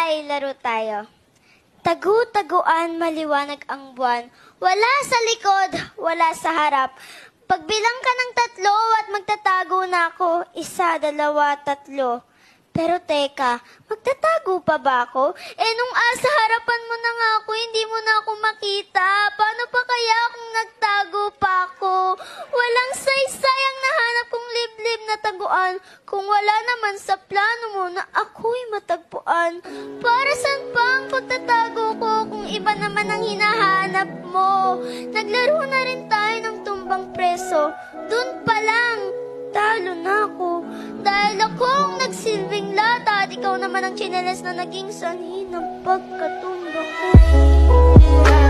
Tay, laro tayo. Tagu-taguan, maliwanag ang buwan. Wala sa likod, wala sa harap. Pagbilang ka ng 3 at magtatago na ako. 1, 2, 3. Pero teka, magtatago pa ba ako? Nung sa harapan mo na nga ako, hindi mo na ako makita. Paano pa kaya kung nagtago pa ako? Walang saysay ang nahanap kong liblib na taguan. Kung wala naman sa plano mo na ako'y matagpuan. Para saan pa ang pagtatago ko kung iba naman ang hinahanap mo? Naglaro na rin tayo ng tumbang preso. Dun pa lang, talo na ako. Dahil akong nagsilbing lata at ikaw naman ang tsinelas na naging sanhi ng pagkatumba ko.